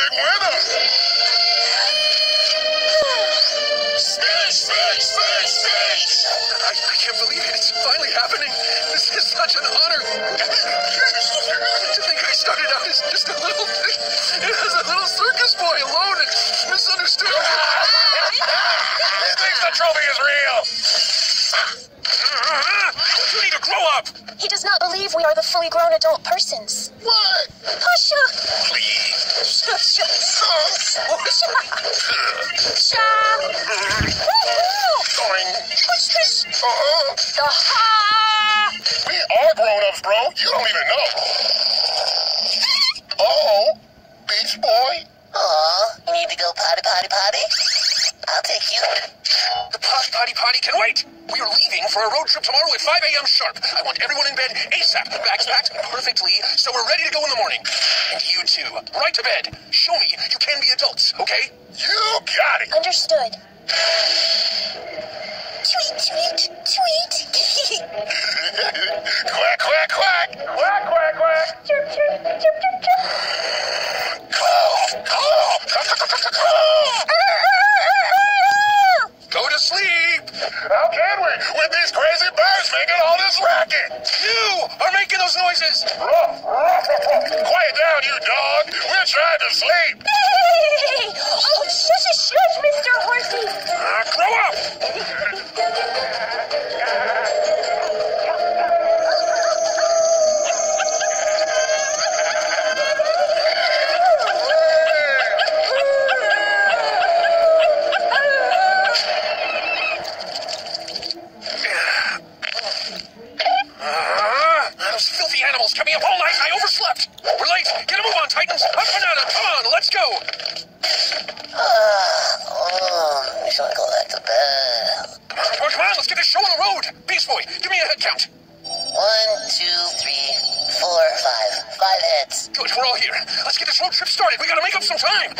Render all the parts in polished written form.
big winner. Space. I can't believe it. It's finally happening. This is such an honor. To think I started out as just a little circus boy alone and misunderstood. He thinks the trophy is real. You need to grow up. He does not believe we are the fully grown adult persons. What? Pusha! Please. Pusha! Pusha! Going. Push this! Uh-huh. The ha! We are grown-ups, bro. You don't even know. Uh-oh. Beach boy. Aw, you need to go potty? I'll take you. The potty can wait. We are leaving for a road trip tomorrow at 5 a.m. sharp. I want everyone in bed ASAP. Bags packed perfectly, so we're ready to go in the morning. And you too. Right to bed. Show me you can be adults, okay? You got it. Understood. Tweet. Quack, quack, quack. Quack, quack, quack. Chirp. Go to sleep. How can we, with these crazy birds making all this racket? You are making those noises. Quiet down, you dog. We're trying to sleep. Hey! Oh, shush, Mr. Horsey! Grow up. Those filthy animals kept me up all night and I overslept. We're late. Get a move on, Titans. Up and at it. Come on, let's go. I just want to go back to bed. Come on, let's get this show on the road. Beast Boy, give me a head count. 1, 2, 3, 4, 5. 5 heads. Good, we're all here. Let's get this road trip started. We gotta make up some time.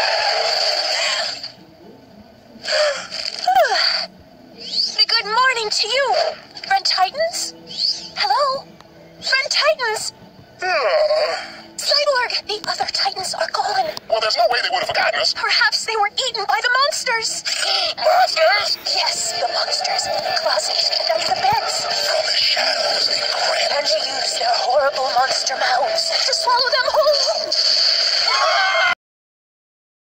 Good morning to you, friend Titans. Hello? Friend Titans. Cyborg, the other Titans are gone. Well, there's no way they would have forgotten us. Perhaps they were eaten by the monsters. Monsters? Yes, the monsters in the closet and under the bed.